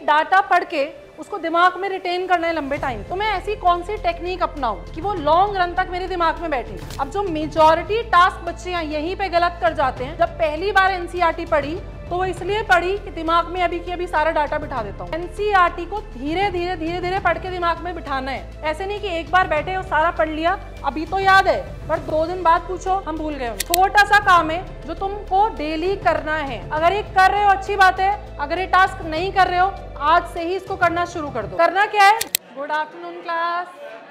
Data पढ़ के उसको दिमाग में रिटेन करना है लंबे टाइम, तो मैं ऐसी कौन सी टेक्निक अपनाऊं कि वो लॉन्ग रन तक मेरे दिमाग में बैठे। अब जो मेजॉरिटी टास्क बच्चे यहीं पे गलत कर जाते हैं, जब पहली बार एनसीईआरटी पढ़ी तो वो इसलिए पढ़ी कि दिमाग में अभी की अभी सारा डाटा बिठा देता हूँ। एनसीईआरटी को धीरे धीरे पढ़ के दिमाग में बिठाना है। ऐसे नहीं कि एक बार बैठे और सारा पढ़ लिया, अभी तो याद है पर 2 दिन बाद पूछो हम भूल गए। छोटा सा काम है जो तुमको डेली करना है। अगर ये कर रहे हो अच्छी बात है, अगर ये टास्क नहीं कर रहे हो आज से ही इसको करना शुरू कर दो। करना क्या है? गुड आफ्टरनून क्लास,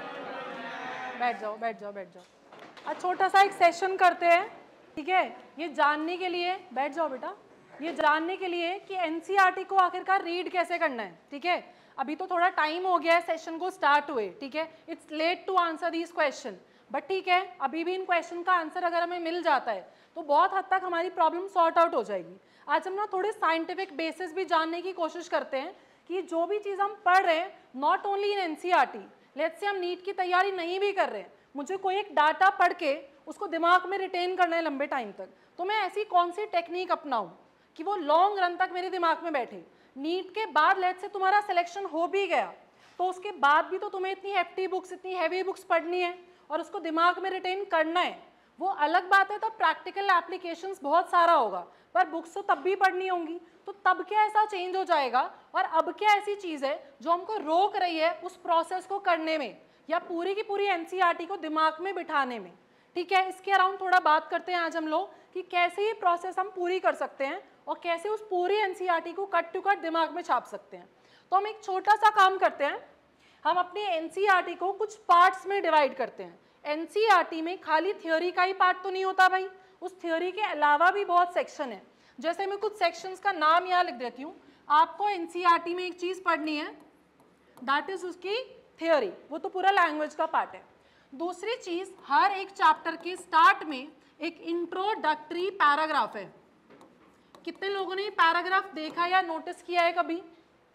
बैठ जाओ बैठ जाओ बैठ जाओ। आज छोटा सा एक सेशन करते हैं, ठीक है? ये जानने के लिए, बैठ जाओ बेटा, ये जानने के लिए कि एनसीईआरटी को आखिरकार रीड कैसे करना है, ठीक है? अभी तो थोड़ा टाइम हो गया है सेशन को स्टार्ट हुए, ठीक है? It's late to answer these question, but ठीक है, अभी भी इन क्वेश्चन का आंसर अगर हमें मिल जाता है तो बहुत हद तक हमारी प्रॉब्लम सॉर्ट आउट हो जाएगी। आज हम ना थोड़े साइंटिफिक बेसिस भी जानने की कोशिश करते हैं कि जो भी चीज़ हम पढ़ रहे हैं, not only in NCERT, let's से हम नीट की तैयारी नहीं भी कर रहे हैं, मुझे कोई एक डाटा पढ़ के उसको दिमाग में रिटेन करना है लंबे टाइम तक, तो मैं ऐसी कौन सी टेक्निक अपनाऊं कि वो लॉन्ग रन तक मेरे दिमाग में बैठे। नीट के बाद लेट्स से तुम्हारा सिलेक्शन हो भी गया तो उसके बाद भी तो तुम्हें इतनी हेफ्टी बुक्स, इतनी हैवी बुक्स पढ़नी है और उसको दिमाग में रिटेन करना है। वो अलग बात है, तब प्रैक्टिकल एप्लीकेशंस बहुत सारा होगा, पर बुक्स तो तब भी पढ़नी होंगी। तो तब क्या ऐसा चेंज हो जाएगा और अब क्या ऐसी चीज़ है जो हमको रोक रही है उस प्रोसेस को करने में या पूरी की पूरी एनसीईआरटी को दिमाग में बिठाने में, ठीक है? इसके अराउंड थोड़ा बात करते हैं आज हम लोग कि कैसे ये प्रोसेस हम पूरी कर सकते हैं और कैसे उस पूरी एनसीईआरटी को कट टू कट दिमाग में छाप सकते हैं। तो हम एक छोटा सा काम करते हैं, हम अपनी एनसीईआरटी को कुछ पार्ट्स में डिवाइड करते हैं। एनसीईआरटी में खाली थ्योरी का ही पार्ट तो नहीं होता भाई, उस थ्योरी के अलावा भी बहुत सेक्शन है। जैसे मैं कुछ सेक्शंस का नाम यहाँ लिख देती हूँ। आपको एनसीईआरटी में एक चीज़ पढ़नी है, दैट इज उसकी थ्योरी, वो तो पूरा लैंग्वेज का पार्ट है। दूसरी चीज़, हर एक चैप्टर के स्टार्ट में एक इंट्रोडक्टरी पैराग्राफ है। कितने लोगों ने पैराग्राफ देखा या नोटिस किया है कभी?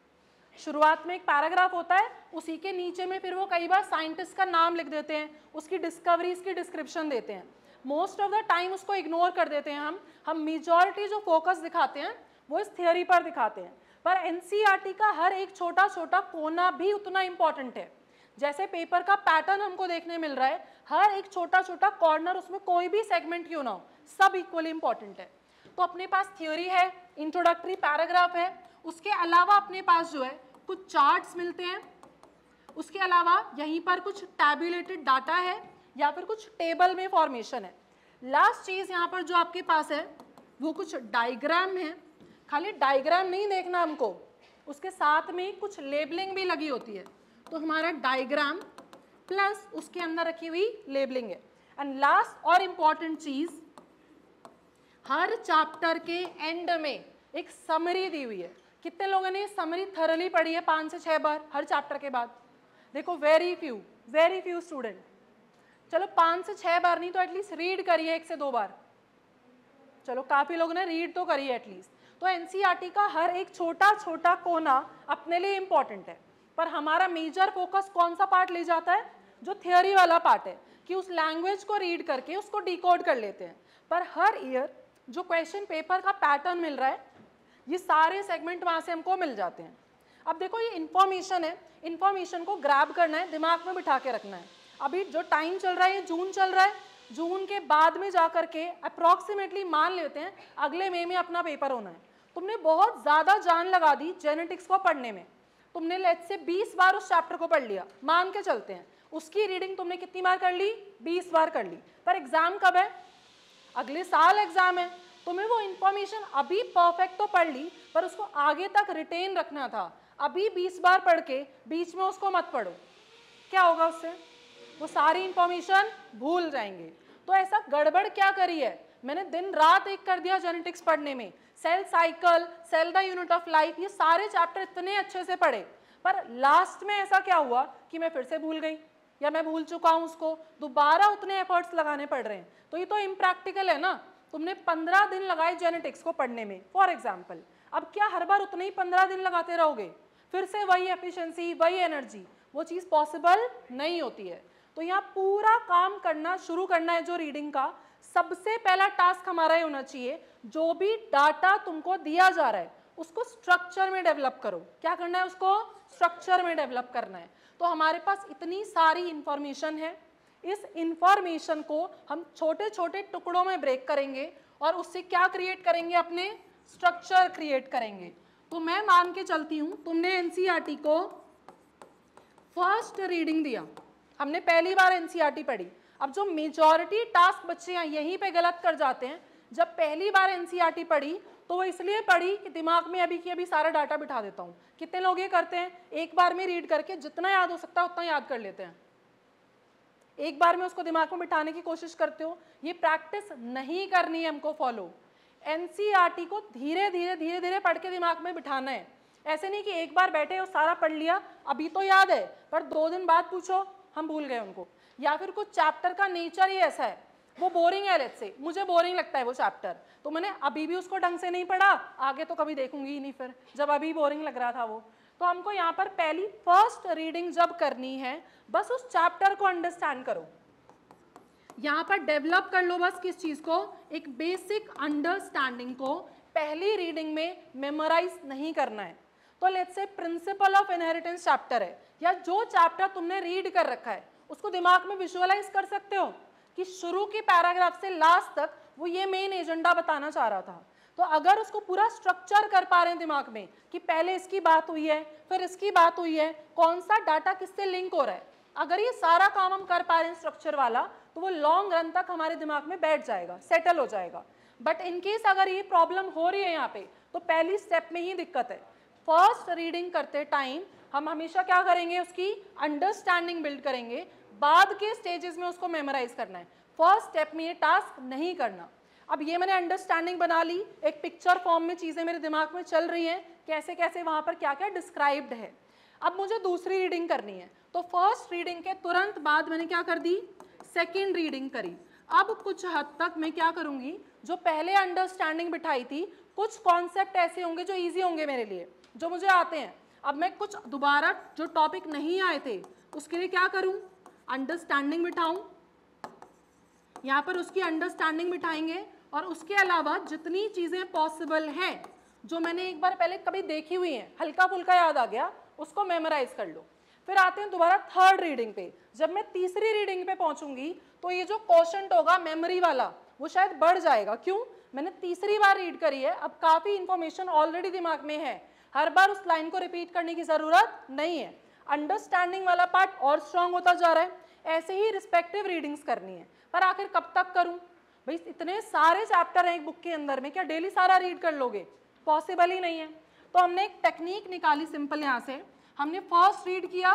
शुरुआत में एक पैराग्राफ होता है, उसी के नीचे में फिर वो कई बार साइंटिस्ट का नाम लिख देते हैं, उसकी डिस्कवरीज की डिस्क्रिप्शन देते हैं। मोस्ट ऑफ द टाइम उसको इग्नोर कर देते हैं हम मेजॉरिटी जो फोकस दिखाते हैं वो इस थियोरी पर दिखाते हैं। पर एनसीईआरटी का हर एक छोटा छोटा कोना भी उतना इंपॉर्टेंट है। जैसे पेपर का पैटर्न हमको देखने मिल रहा है, हर एक छोटा छोटा कॉर्नर, उसमें कोई भी सेगमेंट क्यों ना हो, सब इक्वली इंपॉर्टेंट है। तो अपने पास थ्योरी है, इंट्रोडक्टरी पैराग्राफ है, उसके अलावा अपने पास जो है कुछ चार्ट्स मिलते हैं, उसके अलावा यहीं पर कुछ टैबुलेटेड डाटा है या फिर कुछ टेबल में फॉर्मेशन है। लास्ट चीज़ यहाँ पर जो आपके पास है वो कुछ डायग्राम है। खाली डायग्राम नहीं देखना हमको, उसके साथ में कुछ लेबलिंग भी लगी होती है। तो हमारा डायग्राम प्लस उसके अंदर रखी हुई लेबलिंग है। एंड लास्ट और इम्पॉर्टेंट चीज़, हर चैप्टर के एंड में एक समरी दी हुई है। कितने लोगों ने समरी थरली पढ़ी है 5 से 6 बार हर चैप्टर के बाद? देखो वेरी फ्यू स्टूडेंट। चलो 5 से 6 बार नहीं तो एटलीस्ट रीड करिए 1 से 2 बार। चलो काफ़ी लोगों ने रीड तो करी है एटलीस्ट। तो एनसीईआरटी का हर एक छोटा छोटा कोना अपने लिए इम्पॉर्टेंट है, पर हमारा मेजर फोकस कौन सा पार्ट ले जाता है? जो थियोरी वाला पार्ट है, कि उस लैंग्वेज को रीड करके उसको डिकोड कर लेते हैं। पर हर ईयर जो क्वेश्चन पेपर का पैटर्न मिल रहा है, ये सारे सेगमेंट वहाँ से हमको मिल जाते हैं। अब देखो ये इन्फॉर्मेशन है, इन्फॉर्मेशन को ग्रैब करना है, दिमाग में बिठा के रखना है। अभी जो टाइम चल रहा है, ये जून चल रहा है, जून के बाद में जा करके अप्रॉक्सीमेटली मान लेते हैं अगले मई में अपना पेपर होना है। तुमने बहुत ज़्यादा जान लगा दी जेनेटिक्स को पढ़ने में, तुमने लेट्स से 20 बार उस चैप्टर को पढ़ लिया, मान के चलते हैं। उसकी रीडिंग तुमने कितनी बार कर ली? 20 बार कर ली। पर एग्जाम कब है? अगले साल एग्जाम है। तुम्हें वो इन्फॉर्मेशन अभी परफेक्ट तो पढ़ ली, पर उसको आगे तक रिटेन रखना था। अभी 20 बार पढ़ के बीच में उसको मत पढ़ो, क्या होगा उससे? वो सारी इंफॉर्मेशन भूल जाएंगे। तो ऐसा गड़बड़ क्या करी है? मैंने दिन रात एक कर दिया जेनेटिक्स पढ़ने में, cell cycle, cell the unit of life, ये सारे चैप्टर इतने अच्छे से पढ़े, पर लास्ट में ऐसा क्या हुआ कि मैं फिर से भूल गई या मैं भूल चुका हूँ, उसको दोबारा उतने एफर्ट्स लगाने पड़ रहे हैं। तो ये तो इम्प्रैक्टिकल है ना। तुमने 15 दिन लगाए जेनेटिक्स को पढ़ने में फॉर एग्जाम्पल, अब क्या हर बार उतने ही 15 दिन लगाते रहोगे? फिर से वही एफिशिएंसी, वही एनर्जी, वो चीज़ पॉसिबल नहीं होती है। तो यहाँ पूरा काम करना शुरू करना है जो रीडिंग का, सबसे पहला टास्क हमारा ये होना चाहिए, जो भी डाटा तुमको दिया जा रहा है उसको स्ट्रक्चर में डेवलप करो। क्या करना है? उसको स्ट्रक्चर में डेवलप करना है। तो हमारे पास इतनी सारी इंफॉर्मेशन है, इस इंफॉर्मेशन को हम छोटे छोटे टुकड़ों में ब्रेक करेंगे और उससे क्या क्रिएट करेंगे? अपने स्ट्रक्चर क्रिएट करेंगे। तो मैं मान के चलती हूं तुमने एनसीईआरटी को फर्स्ट रीडिंग दिया, हमने पहली बार एनसीईआरटी पढ़ी। अब जो मेजॉरिटी टास्क बच्चे यहाँ यहीं पे गलत कर जाते हैं, जब पहली बार एनसीईआरटी पढ़ी तो वो इसलिए पढ़ी कि दिमाग में अभी की अभी सारा डाटा बिठा देता हूँ। कितने लोग ये करते हैं? एक बार में रीड करके जितना याद हो सकता है उतना याद कर लेते हैं, एक बार में उसको दिमाग में बिठाने की कोशिश करते हो। ये प्रैक्टिस नहीं करनी है हमको फॉलो। एनसीईआरटी को धीरे धीरे धीरे धीरे पढ़ के दिमाग में बिठाना है। ऐसे नहीं कि एक बार बैठे और सारा पढ़ लिया, अभी तो याद है पर 2 दिन बाद पूछो हम भूल गए उनको। या फिर कुछ चैप्टर का नेचर ही ऐसा है, वो बोरिंग है, लेट्स से मुझे बोरिंग लगता है वो चैप्टर, तो मैंने अभी भी उसको ढंग से नहीं पढ़ा, आगे तो कभी देखूंगी ही नहीं फिर, जब अभी बोरिंग लग रहा था वो। तो हमको यहाँ पर पहली फर्स्ट रीडिंग जब करनी है, बस उस चैप्टर को अंडरस्टैंड करो, यहाँ पर डेवलप कर लो बस किस चीज को? एक बेसिक अंडरस्टैंडिंग को। पहली रीडिंग में मेमोराइज नहीं करना है। तो let's say principal of inheritance chapter है, या जो चैप्टर तुमने रीड कर रखा है उसको दिमाग में विजुअलाइज कर सकते हो कि शुरू की पैराग्राफ से लास्ट तक वो ये मेन एजेंडा बताना चाह रहा था। तो अगर उसको पूरा स्ट्रक्चर कर पा रहे हैं दिमाग में कि पहले इसकी बात हुई है, फिर इसकी बात हुई है, कौन सा डाटा किससे लिंक हो रहा है, अगर ये सारा काम हम कर पा रहे हैं स्ट्रक्चर वाला, तो वो लॉन्ग रन तक हमारे दिमाग में बैठ जाएगा, सेटल हो जाएगा। बट इनकेस अगर ये प्रॉब्लम हो रही है यहाँ पे, तो पहली स्टेप में ही दिक्कत है। फर्स्ट रीडिंग करते टाइम हम हमेशा क्या करेंगे? उसकी अंडरस्टैंडिंग बिल्ड करेंगे, बाद के स्टेजेस में उसको मेमोराइज करना है। फर्स्ट स्टेप में ये टास्क नहीं करना। अब ये मैंने अंडरस्टैंडिंग बना ली, एक पिक्चर फॉर्म में चीज़ें मेरे दिमाग में चल रही हैं, कैसे कैसे वहाँ पर क्या क्या डिस्क्राइब्ड है। अब मुझे दूसरी रीडिंग करनी है, तो फर्स्ट रीडिंग के तुरंत बाद मैंने क्या कर दी? सेकेंड रीडिंग करी। अब कुछ हद तक मैं क्या करूँगी? जो पहले अंडरस्टैंडिंग बिठाई थी, कुछ कॉन्सेप्ट ऐसे होंगे जो ईजी होंगे मेरे लिए, जो मुझे आते हैं। अब मैं कुछ दोबारा जो टॉपिक नहीं आए थे उसके लिए क्या करूँ? अंडरस्टैंडिंग बिठाऊँ, यहाँ पर उसकी अंडरस्टैंडिंग बिठाएंगे, और उसके अलावा जितनी चीज़ें पॉसिबल हैं जो मैंने एक बार पहले कभी देखी हुई हैं, हल्का फुल्का याद आ गया, उसको मेमोराइज कर लो। फिर आते हैं दोबारा थर्ड रीडिंग पे। जब मैं तीसरी रीडिंग पे पहुंचूंगी तो ये जो क्वेश्चन होगा मेमोरी वाला, वो शायद बढ़ जाएगा। क्यों? मैंने तीसरी बार रीड करी है, अब काफ़ी इंफॉर्मेशन ऑलरेडी दिमाग में है, हर बार उस लाइन को रिपीट करने की ज़रूरत नहीं है। अंडरस्टैंडिंग वाला पार्ट और स्ट्रांग होता जा रहा है। ऐसे ही रिस्पेक्टिव रीडिंग्स करनी है, पर आखिर कब तक करूं भाई? इतने सारे चैप्टर हैं एक बुक के अंदर में, क्या डेली सारा रीड कर लोगे? पॉसिबल ही नहीं है। तो हमने एक टेक्निक निकाली सिंपल, यहाँ से हमने फर्स्ट रीड किया।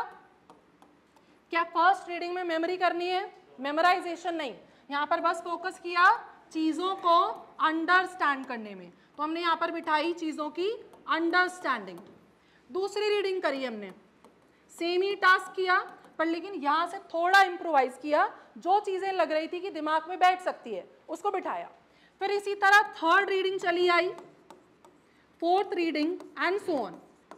क्या फर्स्ट रीडिंग में मेमोरी करनी है? मेमोराइजेशन नहीं, यहाँ पर बस फोकस किया चीज़ों को अंडरस्टैंड करने में। तो हमने यहाँ पर बिठाई चीज़ों की अंडरस्टैंडिंग। दूसरी रीडिंग करी हमने, सेम ही टास्क किया, पर लेकिन यहाँ से थोड़ा इम्प्रोवाइज किया, जो चीज़ें लग रही थी कि दिमाग में बैठ सकती है उसको बिठाया। फिर इसी तरह थर्ड रीडिंग चली आई, fourth reading and so on.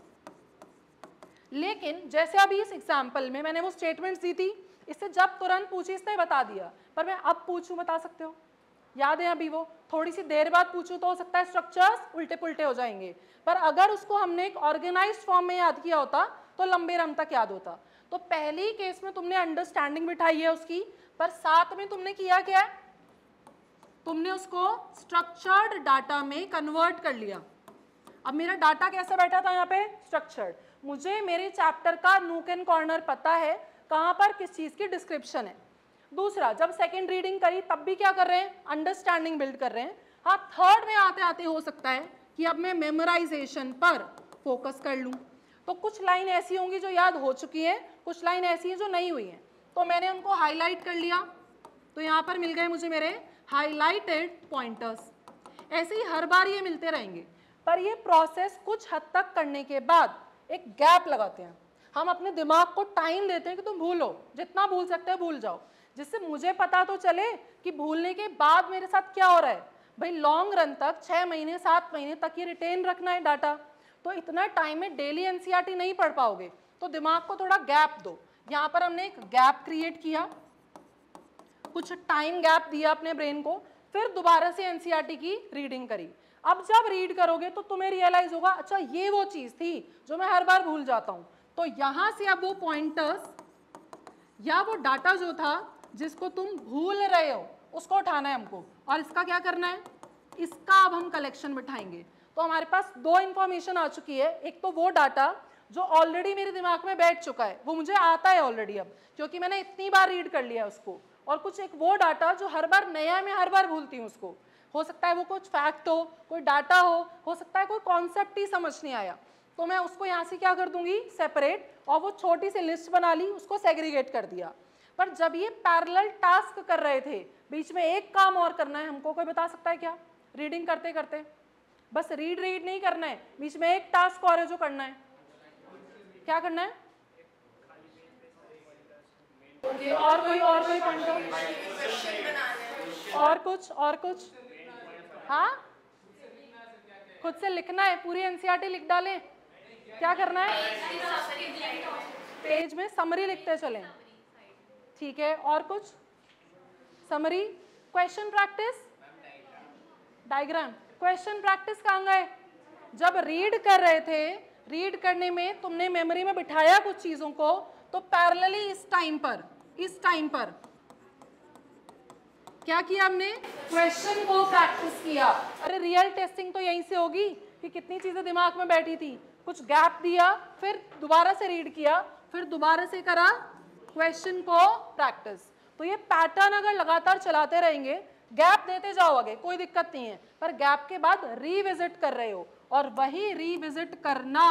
लेकिन जैसे अभी इस एग्जाम्पल में मैंने वो स्टेटमेंट्स दी थी, इससे जब तुरंत पूछी इसने बता दिया, पर मैं अब पूछूं बता सकते हो? याद है अभी वो थोड़ी सी देर बाद पूछूं तो हो सकता है स्ट्रक्चर्स उल्टे पुल्टे हो जाएंगे, पर अगर उसको हमने एक ऑर्गेनाइज्ड फॉर्म में याद किया होता तो लंबे रन तक याद होता। तो पहली केस में तुमने अंडरस्टैंडिंग बिठाई है उसकी, पर साथ में तुमने किया क्या है? तुमने उसको स्ट्रक्चर्ड डाटा में कन्वर्ट कर लिया। अब मेरा डाटा कैसा बैठा था यहाँ पे? स्ट्रक्चर्ड। मुझे मेरे चैप्टर का नूक एंड कॉर्नर पता है, कहाँ पर किस चीज़ की डिस्क्रिप्शन है। दूसरा, जब सेकेंड रीडिंग करी तब भी क्या कर रहे हैं? अंडरस्टैंडिंग बिल्ड कर रहे हैं। हाँ, थर्ड में आते आते हो सकता है कि अब मैं मेमोराइजेशन पर फोकस कर लूँ। तो कुछ लाइन ऐसी होंगी जो याद हो चुकी हैं, कुछ लाइन ऐसी हैं जो नहीं हुई हैं, तो मैंने उनको हाईलाइट कर लिया। तो यहाँ पर मिल गए मुझे मेरे हाईलाइटेड पॉइंटर्स। ऐसे ही हर बार ये मिलते रहेंगे, पर ये प्रोसेस कुछ हद तक करने के बाद एक गैप लगाते हैं। हम अपने दिमाग को टाइम देते हैं कि तुम भूलो, जितना भूल सकते हो भूल जाओ, जिससे मुझे पता तो चले कि भूलने के बाद मेरे साथ क्या हो रहा है। भाई लॉन्ग रन तक 6 महीने 7 महीने तक ये रिटेन रखना है डाटा, तो इतना टाइम में डेली एनसीईआरटी नहीं पढ़ पाओगे, तो दिमाग को थोड़ा गैप दो। यहाँ पर हमने एक गैप क्रिएट किया, कुछ टाइम गैप दिया अपने ब्रेन को, फिर दोबारा से एनसीईआरटी की रीडिंग करी। अब जब रीड करोगे तो तुम्हें रियलाइज होगा अच्छा ये वो चीज थी जो मैं हर बार भूल जाता हूं। तो यहां से अब वो पॉइंटर्स या वो डाटा जो था जिसको तुम भूल रहे हो उसको उठाना है हमको, और इसका क्या करना है, इसका अब हम कलेक्शन बिठाएंगे। तो हमारे पास दो इंफॉर्मेशन आ चुकी है, एक तो वो डाटा जो ऑलरेडी मेरे दिमाग में बैठ चुका है, वो मुझे आता है ऑलरेडी अब क्योंकि मैंने इतनी बार रीड कर लिया उसको, और कुछ एक वो डाटा जो हर बार नया मैं हर बार भूलती हूँ उसको। हो सकता है वो कुछ फैक्ट हो, कोई डाटा हो सकता है कोई कॉन्सेप्ट ही समझ नहीं आया, तो मैं उसको यहाँ से क्या कर दूंगी, सेपरेट, और वो छोटी सी लिस्ट बना ली, उसको सेग्रीगेट कर दिया। पर जब ये पैरेलल टास्क कर रहे थे, बीच में एक काम और करना है हमको, कोई बता सकता है क्या? रीडिंग करते करते बस रीड नहीं करना है, बीच में एक टास्क और है जो करना है। क्या करना है? और कोई पॉइंट और कुछ हाँ, खुद से लिखना है, पूरी एनसीईआरटी लिख डालें? क्या करना है? पेज में समरी लिखते चलें, ठीक है। और कुछ summary, question practice, diagram. Question practice कहाँ गए? जब रीड कर रहे थे, रीड करने में तुमने मेमोरी में बिठाया कुछ चीजों को, तो पैरेलली इस टाइम पर क्या किया हमने? क्वेश्चन को प्रैक्टिस किया। अरे रियल टेस्टिंग तो यहीं से होगी कि कितनी चीजें दिमाग में बैठी थी, कुछ गैप दिया, फिर दोबारा से रीड किया, फिर दोबारा से करा क्वेश्चन को प्रैक्टिस। तो ये पैटर्न अगर लगातार चलाते रहेंगे, गैप देते जाओगे कोई दिक्कत नहीं है, पर गैप के बाद रीविजिट कर रहे हो, और वही रीविजिट करना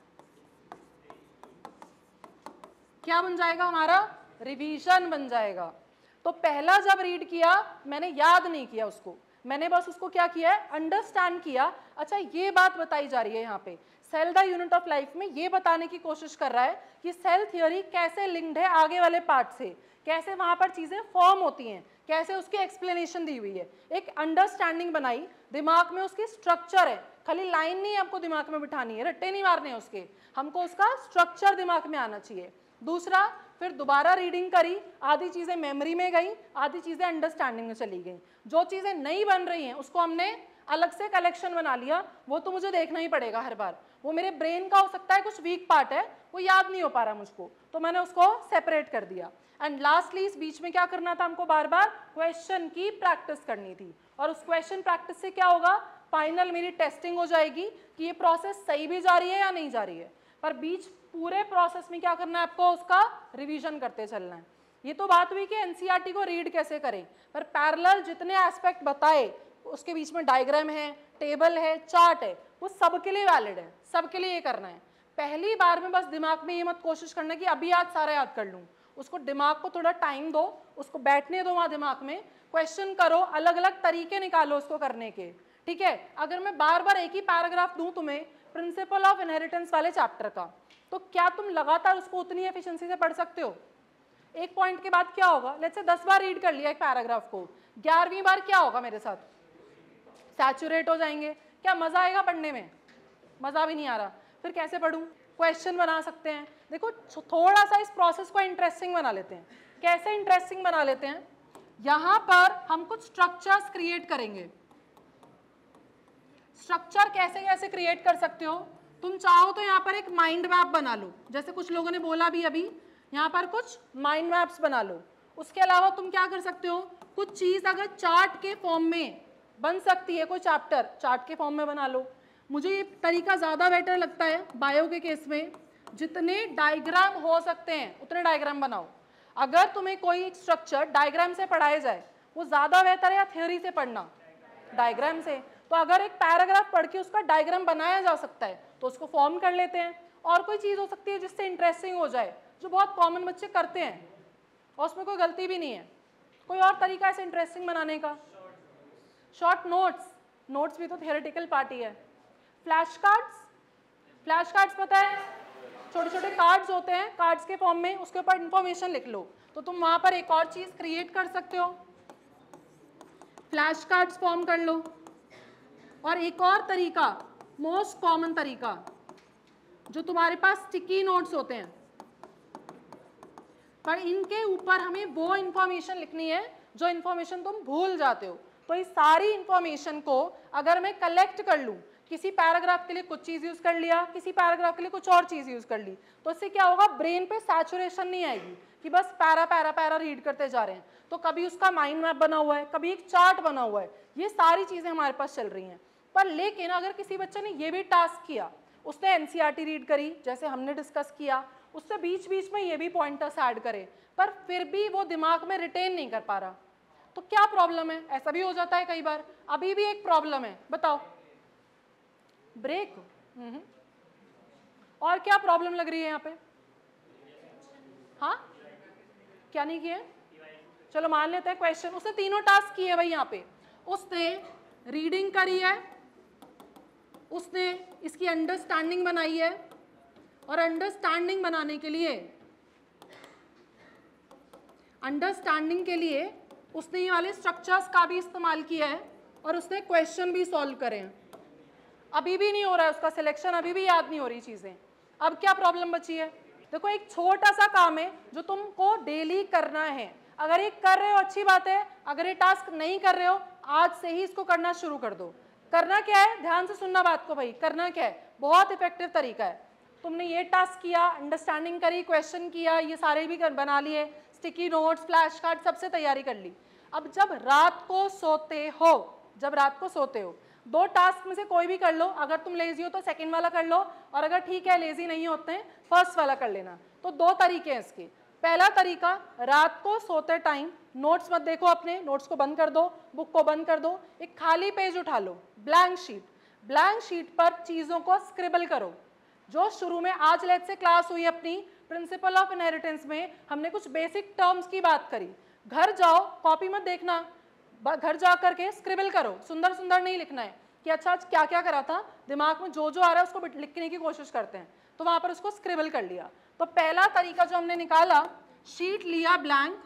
क्या बन जाएगा हमारा? रिवीजन बन जाएगा। तो पहला जब रीड किया मैंने याद नहीं किया उसको, मैंने बस उसको क्या किया है, अंडरस्टैंड किया। अच्छा ये बात बताई जा रही है यहाँ पे, cell the unit of life में ये बताने की कोशिश कर रहा है कि सेल थियोरी कैसे लिंक्ड है आगे वाले पार्ट से, कैसे वहां पर चीजें फॉर्म होती हैं, कैसे उसकी एक्सप्लेनेशन दी हुई है, एक अंडरस्टैंडिंग बनाई, दिमाग में उसकी स्ट्रक्चर है, खाली लाइन नहीं आपको दिमाग में बिठानी है, रट्टे नहीं मारने हैं उसके, हमको उसका स्ट्रक्चर दिमाग में आना चाहिए। दूसरा, फिर दोबारा रीडिंग करी, आधी चीजें मेमोरी में गई, आधी चीजें अंडरस्टैंडिंग में चली गई। जो चीजें नहीं बन रही हैं उसको हमने अलग से कलेक्शन बना लिया, वो तो मुझे देखना ही पड़ेगा हर बार, वो मेरे ब्रेन का हो सकता है कुछ वीक पार्ट है, वो याद नहीं हो पा रहा मुझको, तो मैंने उसको सेपरेट कर दिया। एंड लास्टली इस बीच में क्या करना था हमको, बार बार क्वेश्चन की प्रैक्टिस करनी थी, और उस क्वेश्चन प्रैक्टिस से क्या होगा, फाइनल मेरी टेस्टिंग हो जाएगी कि ये प्रोसेस सही भी जा रही है या नहीं जा रही है। पर बीच पूरे प्रोसेस में क्या करना है आपको, उसका रिवीजन करते चलना है। ये तो बात हुई कि एनसीईआरटी को रीड कैसे करें, पर पैरेलल जितने एस्पेक्ट बताए, उसके बीच में डायग्राम है, टेबल है, चार्ट है, वो सबके लिए वैलिड है, सबके लिए ये करना है। पहली बार में बस दिमाग में ये मत कोशिश करना कि अभी आज सारा याद कर लूँ, उसको दिमाग को थोड़ा टाइम दो, उसको बैठने दो वहाँ दिमाग में, क्वेश्चन करो, अलग अलग तरीके निकालो उसको करने के, ठीक है। अगर मैं बार बार एक ही पैराग्राफ दूं तुम्हें प्रिंसिपल ऑफ इनहेरिटेंस वाले चैप्टर का, तो क्या तुम लगातार उसको उतनी एफिशिएंसी से पढ़ सकते हो? एक पॉइंट के बाद क्या होगा, लेट्स से 10 बार रीड कर लिया एक पैराग्राफ को, 11वीं बार क्या होगा मेरे साथ, सैचुरेट हो जाएंगे। क्या मजा आएगा पढ़ने में? मजा भी नहीं आ रहा, फिर कैसे पढ़ूं? क्वेश्चन बना सकते हैं। देखो थोड़ा सा इस प्रोसेस को इंटरेस्टिंग बना लेते हैं। कैसे इंटरेस्टिंग बना लेते हैं, यहां पर हम कुछ स्ट्रक्चर्स क्रिएट करेंगे। स्ट्रक्चर कैसे कैसे क्रिएट कर सकते हो, तुम चाहो तो यहाँ पर एक माइंड मैप बना लो, जैसे कुछ लोगों ने बोला भी अभी, यहाँ पर कुछ माइंड मैप्स बना लो। उसके अलावा तुम क्या कर सकते हो, कुछ चीज अगर चार्ट के फॉर्म में बन सकती है, कोई चैप्टर चार्ट के फॉर्म में बना लो। मुझे ये तरीका ज़्यादा बेटर लगता है बायो के केस में, जितने डायग्राम हो सकते हैं उतने डायग्राम बनाओ। अगर तुम्हें कोई स्ट्रक्चर डायग्राम से पढ़ाया जाए वो ज़्यादा बेहतर है या थ्योरी से पढ़ना? डायग्राम से। तो अगर एक पैराग्राफ पढ़ के उसका डायग्राम बनाया जा सकता है तो उसको फॉर्म कर लेते हैं। और कोई चीज़ हो सकती है जिससे इंटरेस्टिंग हो जाए, जो बहुत कॉमन बच्चे करते हैं और उसमें कोई गलती भी नहीं है। कोई और तरीका ऐसे इंटरेस्टिंग बनाने का? शॉर्ट नोट्स, नोट्स भी तो थियोरेटिकल पार्ट ही है। फ्लैश कार्ड्स, फ्लैश कार्ड्स पता है, छोटे छोटे कार्ड्स होते हैं कार्ड्स के फॉर्म में, उसके ऊपर इंफॉर्मेशन लिख लो, तो तुम वहां पर एक और चीज क्रिएट कर सकते हो, फ्लैश कार्ड्स फॉर्म कर लो। और एक और तरीका, मोस्ट कॉमन तरीका, जो तुम्हारे पास स्टिकी नोट्स होते हैं, पर इनके ऊपर हमें वो इंफॉर्मेशन लिखनी है जो इंफॉर्मेशन तुम भूल जाते हो। तो इस सारी इंफॉर्मेशन को अगर मैं कलेक्ट कर लूँ, किसी पैराग्राफ के लिए कुछ चीज़ यूज़ कर लिया, किसी पैराग्राफ के लिए कुछ और चीज़ यूज़ कर ली, तो इससे क्या होगा, ब्रेन पे सैचुरेशन नहीं आएगी कि बस पैरा पैरा पैरा रीड करते जा रहे हैं। तो कभी उसका माइंड मैप बना हुआ है, कभी एक चार्ट बना हुआ है, ये सारी चीज़ें हमारे पास चल रही हैं। पर लेकिन अगर किसी बच्चे ने ये भी टास्क किया, उसने एनसीईआरटी रीड करी जैसे हमने डिस्कस किया, उससे बीच बीच में ये भी पॉइंटर्स ऐड करे, पर फिर भी वो दिमाग में रिटेन नहीं कर पा रहा, तो क्या प्रॉब्लम है? ऐसा भी हो जाता है कई बार। अभी भी एक प्रॉब्लम है, बताओ। ब्रेक। और क्या प्रॉब्लम लग रही है यहाँ पे? हाँ, क्या नहीं किए? चलो मान लेते हैं क्वेश्चन, उसने तीनों टास्क किए भाई। यहाँ पे उसने रीडिंग करी है, उसने इसकी अंडरस्टैंडिंग बनाई है, और अंडरस्टैंडिंग बनाने के लिए उसने ये वाले स्ट्रक्चर्स का भी इस्तेमाल किया है, और उसने क्वेश्चन भी सॉल्व करे हैं। अभी भी नहीं हो रहा है उसका सिलेक्शन, अभी भी याद नहीं हो रही चीज़ें। अब क्या प्रॉब्लम बची है? देखो, एक छोटा सा काम है जो तुमको डेली करना है। अगर ये कर रहे हो अच्छी बात है, अगर ये टास्क नहीं कर रहे हो, आज से ही इसको करना शुरू कर दो। करना क्या है? ध्यान से सुनना बात को भाई। करना क्या है? बहुत इफेक्टिव तरीका है। तुमने ये टास्क किया, अंडरस्टैंडिंग करी, क्वेश्चन किया, ये सारे भी बना लिए, स्टिकी नोट्स, फ्लैश कार्ड, सबसे तैयारी कर ली। अब जब रात को सोते हो, दो टास्क में से कोई भी कर लो। अगर तुम लेजी हो तो सेकंड वाला कर लो, और अगर ठीक है लेजी नहीं होते हैं फर्स्ट वाला कर लेना। तो दो तरीके हैं इसके। पहला तरीका, रात को सोते टाइम नोट्स मत देखो, अपने नोट्स को बंद कर दो, बुक को बंद कर दो, एक खाली पेज उठा लो, ब्लैंक शीट पर चीज़ों को स्क्रिबल करो। जो शुरू में आज लेट से क्लास हुई अपनी प्रिंसिपल ऑफ इनहेरिटेंस में, हमने कुछ बेसिक टर्म्स की बात करी। घर जाओ, कॉपी मत देखना, घर जा करके स्क्रिबल करो। सुंदर सुंदर नहीं लिखना है कि अच्छा आज क्या क्या करा था, दिमाग में जो जो आ रहा है उसको लिखने की कोशिश करते हैं, तो वहां पर उसको स्क्रिबल कर लिया। तो पहला तरीका जो हमने निकाला, शीट लिया ब्लैंक,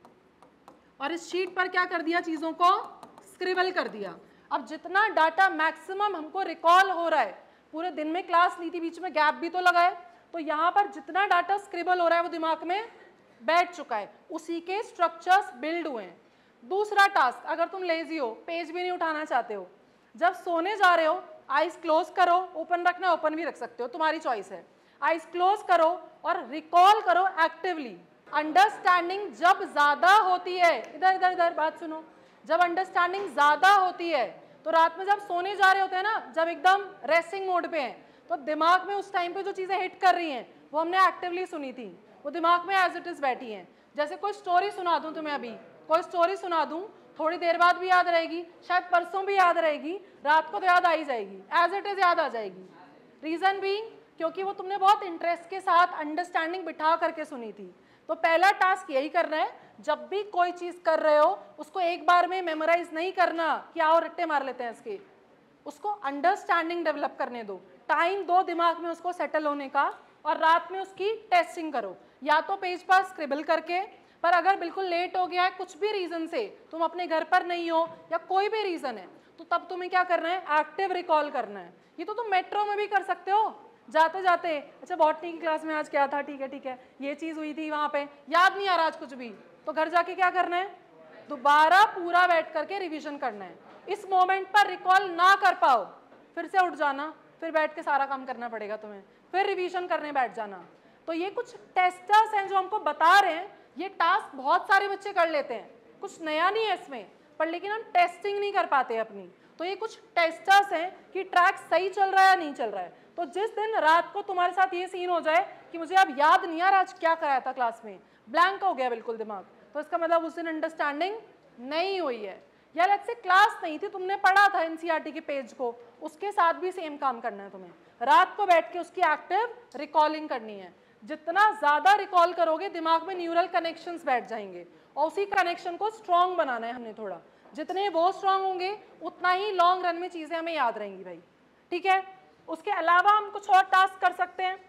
और इस शीट पर क्या कर दिया, चीजों को स्क्रिबल कर दिया। अब जितना डाटा मैक्सिमम हमको रिकॉल हो रहा है, पूरे दिन में क्लास ली थी, बीच में गैप भी तो लगा है, तो यहाँ पर जितना डाटा स्क्रिबल हो रहा है वो दिमाग में बैठ चुका है, उसी के स्ट्रक्चर्स बिल्ड हुए हैं। दूसरा टास्क, अगर तुम लेजी हो, पेज भी नहीं उठाना चाहते हो, जब सोने जा रहे हो, आइज क्लोज करो, ओपन रखना ओपन भी रख सकते हो, तुम्हारी चॉइस है। आइज क्लोज करो और रिकॉल करो एक्टिवली। अंडरस्टैंडिंग जब ज्यादा होती है, इधर बात सुनो, जब अंडरस्टैंडिंग ज्यादा होती है तो रात में जब सोने जा रहे होते हैं ना, जब एकदम रेस्टिंग मोड पे हैं, तो दिमाग में उस टाइम पे जो चीजें हिट कर रही हैं वो हमने एक्टिवली सुनी थी, वो दिमाग में एज इट इज बैठी हैं। जैसे कोई स्टोरी सुना दूं तुम्हें, अभी कोई स्टोरी सुना दूं, थोड़ी देर बाद भी याद रहेगी, शायद परसों भी याद रहेगी, रात को तो याद आ ही जाएगी, एज इट इज याद आ जाएगी। रीजन भी क्योंकि वो तुमने बहुत इंटरेस्ट के साथ अंडरस्टैंडिंग बिठा करके सुनी थी। तो पहला टास्क यही करना है, जब भी कोई चीज कर रहे हो उसको एक बार में मेमोराइज नहीं करना कि आओ रट्टे मार लेते हैं इसके, उसको अंडरस्टैंडिंग डेवलप करने दो, टाइम दो दिमाग में उसको सेटल होने का, और रात में उसकी टेस्टिंग करो, या तो पेज पर स्क्रिबल करके। पर अगर बिल्कुल लेट हो गया है, कुछ भी रीजन से तुम अपने घर पर नहीं हो या कोई भी रीजन है, तो तब तुम्हें क्या करना है, एक्टिव रिकॉल करना है। ये तो तुम मेट्रो में भी कर सकते हो, जाते जाते, अच्छा बॉटनी की क्लास में आज क्या था, ठीक है, ये चीज हुई थी वहां पे, याद नहीं आ रहा आज कुछ भी, तो घर जाके क्या करना है, दोबारा पूरा बैठ करके रिवीजन करना है। इस मोमेंट पर रिकॉल ना कर पाओ, फिर से उठ जाना, फिर बैठ के सारा काम करना पड़ेगा तुम्हें, फिर रिवीजन करने बैठ जाना। तो ये कुछ टेस्टर्स हैं जो हमको बता रहे हैं, ये टास्क बहुत सारे बच्चे कर लेते हैं, कुछ नया नहीं है इसमें, पर लेकिन हम टेस्टिंग नहीं कर पाते अपनी। तो ये कुछ टेस्टर्स हैं कि ट्रैक सही चल रहा है या नहीं चल रहा है। तो जिस दिन रात को तुम्हारे साथ ये सीन हो जाए कि मुझे अब याद नहीं आ रहा आज क्या कराया था क्लास में, ब्लैंक हो गया बिल्कुल दिमाग, तो इसका मतलब उस दिन अंडरस्टैंडिंग नहीं हुई है। या लेट्स से क्लास नहीं थी, तुमने पढ़ा था एनसीईआरटी के पेज को, उसके साथ भी सेम काम करना है तुम्हें, रात को बैठ के उसकी एक्टिव रिकॉलिंग करनी है। जितना ज्यादा रिकॉल करोगे दिमाग में न्यूरल कनेक्शंस बैठ जाएंगे, और उसी कनेक्शन को स्ट्रॉन्ग बनाना है हमने थोड़ा, जितने वो स्ट्रॉन्ग होंगे उतना ही लॉन्ग रन में चीजें हमें याद रहेंगी भाई, ठीक है। उसके अलावा हम कुछ और टास्क कर सकते हैं।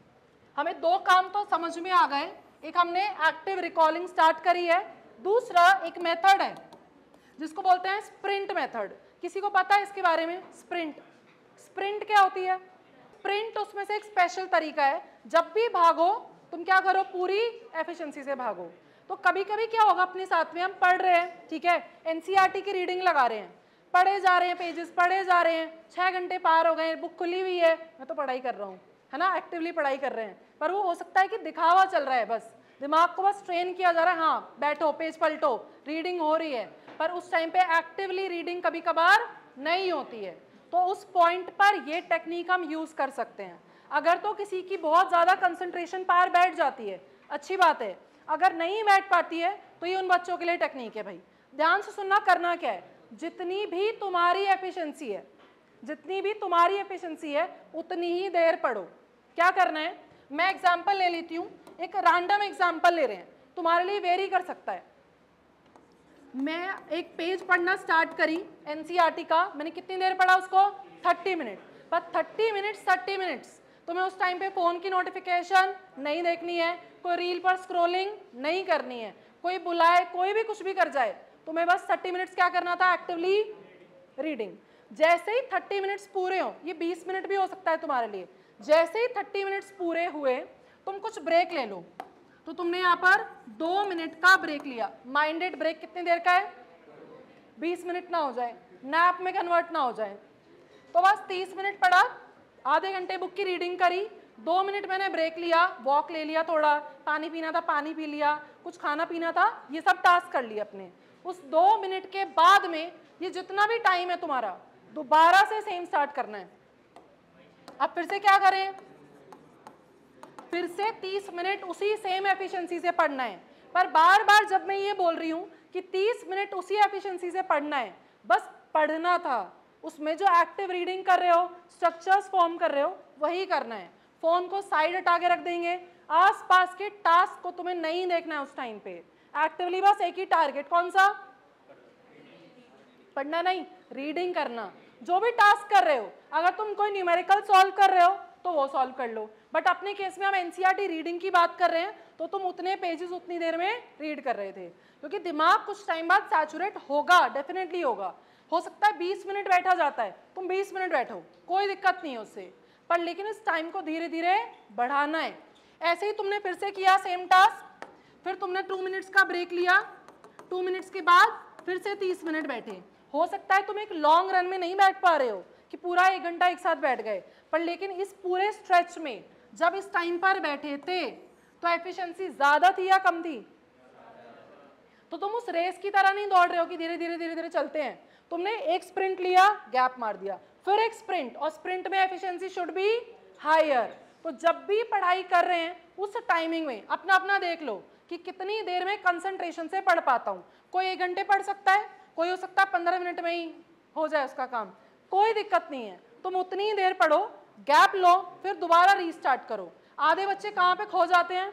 हमें दो काम तो समझ में आ गए, एक हमने एक्टिव रिकॉलिंग स्टार्ट करी है, दूसरा एक मेथड है जिसको बोलते हैं स्प्रिंट मेथड। किसी को पता है इसके बारे में? स्प्रिंट क्या होती है? स्प्रिंट उसमें से एक स्पेशल तरीका है, जब भी भागो तुम क्या करो, पूरी एफिशिएंसी से भागो। तो कभी कभी क्या होगा, अपने साथ में हम पढ़ रहे हैं, ठीक है, एनसीईआरटी की रीडिंग लगा रहे हैं, पढ़े जा रहे हैं, पेजेस पढ़े जा रहे हैं, 6 घंटे पार हो गए, बुक खुली हुई है, मैं तो पढ़ाई कर रहा हूँ, है ना, एक्टिवली पढ़ाई कर रहे हैं, पर वो हो सकता है कि दिखावा चल रहा है, बस दिमाग को बस ट्रेन किया जा रहा है, हाँ बैठो पेज पलटो, रीडिंग हो रही है, पर उस टाइम पे एक्टिवली रीडिंग कभी कभार नहीं होती है। तो उस पॉइंट पर ये टेक्निक हम यूज कर सकते हैं। अगर तो किसी की बहुत ज़्यादा कंसंट्रेशन पार बैठ जाती है, अच्छी बात है, अगर नहीं बैठ पाती है तो ये उन बच्चों के लिए टेक्निक है। भाई ध्यान से सुनना, करना क्या है, जितनी भी तुम्हारी एफिशिएंसी है, जितनी भी तुम्हारी एफिशिएंसी है उतनी ही देर पढ़ो। क्या करना है, मैं एग्जाम्पल ले लेती हूँ, एक रैंडम एग्जाम्पल ले रहे हैं, तुम्हारे लिए वेरी कर सकता है। मैं एक पेज पढ़ना स्टार्ट करी एनसीईआरटी का, मैंने कितनी देर पढ़ा उसको, 30 मिनट, पर 30 मिनट्स तुम्हें उस टाइम पे फ़ोन की नोटिफिकेशन नहीं देखनी है, कोई रील पर स्क्रॉलिंग नहीं करनी है, कोई बुलाए कोई भी कुछ भी कर जाए, तुम्हें बस 30 मिनट्स क्या करना था, एक्टिवली रीडिंग। जैसे ही 30 मिनट्स पूरे हो, ये 20 मिनट भी हो सकता है तुम्हारे लिए, जैसे ही 30 मिनट्स पूरे हुए तुम कुछ ब्रेक ले लो, तो तुमने यहाँ पर 2 मिनट का ब्रेक लिया, माइंडेड ब्रेक कितनी देर का है, 20 मिनट ना हो जाए, नैप में कन्वर्ट ना हो जाए, तो बस 30 मिनट पढ़ा, आधे घंटे बुक की रीडिंग करी, 2 मिनट मैंने ब्रेक लिया, वॉक ले लिया, थोड़ा पानी पीना था पानी पी लिया, कुछ खाना पीना था, ये सब टास्क कर लिए अपने। उस 2 मिनट के बाद में ये जितना भी टाइम है तुम्हारा, दोबारा से सेम स्टार्ट करना है। अब फिर से क्या करें, फिर से 30 मिनट उसी सेम एफिशिएंसी से पढ़ना है, पर बार बार जब मैं ये बोल रही हूँ कि 30 मिनट उसी एफिशिएंसी से पढ़ना है, बस पढ़ना था, उसमें जो एक्टिव रीडिंग कर रहे हो, स्ट्रक्चर्स फॉर्म कर रहे हो, वही करना है। फोन को साइड हटा के रख देंगे, आसपास के टास्क को तुम्हें नहीं देखना है उस टाइम पे, एक्टिवली बस एक ही टारगेट, कौन सा, पढ़ना नहीं, रीडिंग करना। जो भी टास्क कर रहे हो, अगर तुम कोई न्यूमेरिकल सॉल्व कर रहे हो तो वो सॉल्व कर लो, बट अपने केस में हम एनसीईआरटी रीडिंग की बात कर रहे हैं, तो तुम उतने पेजेस उतनी देर में रीड कर रहे थे, क्योंकि दिमाग कुछ टाइम बाद सैचुरेट होगा, डेफिनेटली होगा। हो सकता है 20 मिनट बैठा जाता है, तुम 20 मिनट बैठो, कोई दिक्कत नहीं है उससे, पर लेकिन इस टाइम को धीरे धीरे बढ़ाना है। ऐसे ही तुमने फिर से किया सेम टास्क, फिर तुमने 2 मिनट्स का ब्रेक लिया, 2 मिनट्स के बाद फिर से 30 मिनट बैठे। हो सकता है तुम एक लॉन्ग रन में नहीं बैठ पा रहे हो कि पूरा 1 घंटा एक साथ बैठ गए, पर लेकिन इस पूरे स्ट्रेच में जब इस टाइम पर बैठे थे तो एफिशिएंसी ज्यादा थी या कम थी, तो तुम उस रेस की तरह नहीं दौड़ रहे हो कि धीरे धीरे चलते हैं, तुमने एक स्प्रिंट लिया, गैप मार दिया, फिर एक स्प्रिंट, और स्प्रिंट में एफिशिएंसी शुड बी हायर। तो जब भी पढ़ाई कर रहे हैं उस टाइमिंग में अपना अपना देख लो कि कितनी देर में कंसंट्रेशन से पढ़ पाता हूँ। कोई 1 घंटे पढ़ सकता है, कोई हो सकता है 15 मिनट में ही हो जाए उसका काम, कोई दिक्कत नहीं है, तुम उतनी ही देर पढ़ो, गैप लो, फिर दोबारा रीस्टार्ट करो। आधे बच्चे कहाँ पे खो जाते हैं,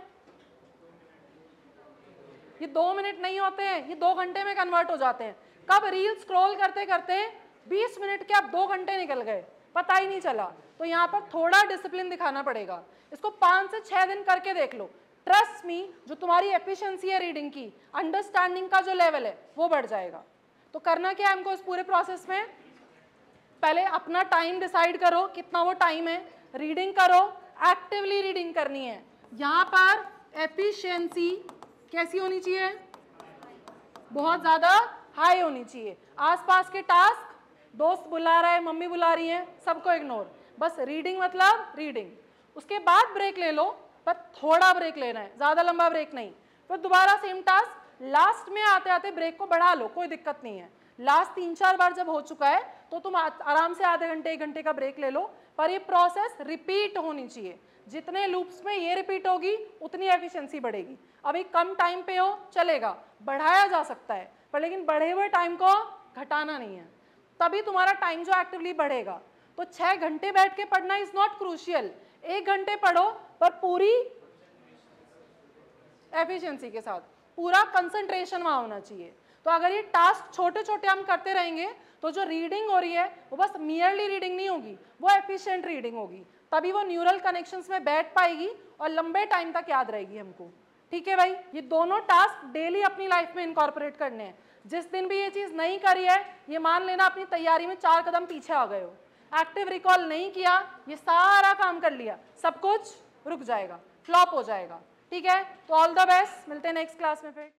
ये 2 मिनट नहीं होते हैं, ये 2 घंटे में कन्वर्ट हो जाते हैं। कब रील स्क्रॉल करते करते 20 मिनट के अब 2 घंटे निकल गए, पता ही नहीं चला। तो यहाँ पर थोड़ा डिसिप्लिन दिखाना पड़ेगा, इसको 5 से 6 दिन करके देख लो, ट्रस्ट मी, जो तुम्हारी एफिशिएंसी है रीडिंग की, अंडरस्टैंडिंग का जो लेवल है वो बढ़ जाएगा। तो करना क्या है हमको इस पूरे प्रोसेस में, पहले अपना टाइम डिसाइड करो कितना वो टाइम है, रीडिंग करो, एक्टिवली रीडिंग करनी है। यहाँ पर एफिशिएंसी कैसी होनी चाहिए, बहुत ज़्यादा हाई होनी चाहिए। आसपास के टास्क, दोस्त बुला रहा है, मम्मी बुला रही है, सबको इग्नोर, बस रीडिंग मतलब रीडिंग। उसके बाद ब्रेक ले लो, पर थोड़ा ब्रेक लेना है, ज़्यादा लंबा ब्रेक नहीं, फिर दोबारा सेम टास्क, लास्ट में आते आते ब्रेक को बढ़ा लो, कोई दिक्कत नहीं है। लास्ट 3-4 बार जब हो चुका है तो तुम आराम से आधे घंटे 1 घंटे का ब्रेक ले लो, पर ये प्रोसेस रिपीट होनी चाहिए। जितने लूप्स में ये रिपीट होगी उतनी एफिशिएंसी बढ़ेगी। अभी कम टाइम पे हो चलेगा, बढ़ाया जा सकता है, पर लेकिन बढ़े हुए टाइम को घटाना नहीं है, तभी तुम्हारा टाइम जो एक्टिवली बढ़ेगा। तो 6 घंटे बैठ के पढ़ना इज नॉट क्रूशियल, 1 घंटे पढ़ो पर पूरी एफिशिएंसी के साथ, पूरा कंसंट्रेशन वहाँ होना चाहिए। तो अगर ये टास्क छोटे छोटे हम करते रहेंगे तो जो रीडिंग हो रही है वो बस मियरली रीडिंग नहीं होगी, वो एफिशिएंट रीडिंग होगी, तभी वो न्यूरल कनेक्शंस में बैठ पाएगी और लंबे टाइम तक याद रहेगी हमको। ठीक है भाई, ये दोनों टास्क डेली अपनी लाइफ में इनकॉर्पोरेट करने हैं। जिस दिन भी ये चीज़ नहीं करी है, ये मान लेना अपनी तैयारी में 4 कदम पीछे आ गए हो। एक्टिव रिकॉल नहीं किया, ये सारा काम कर लिया, सब कुछ रुक जाएगा, फ्लॉप हो जाएगा। ठीक है, तो ऑल द बेस्ट, मिलते हैं नेक्स्ट क्लास में फिर।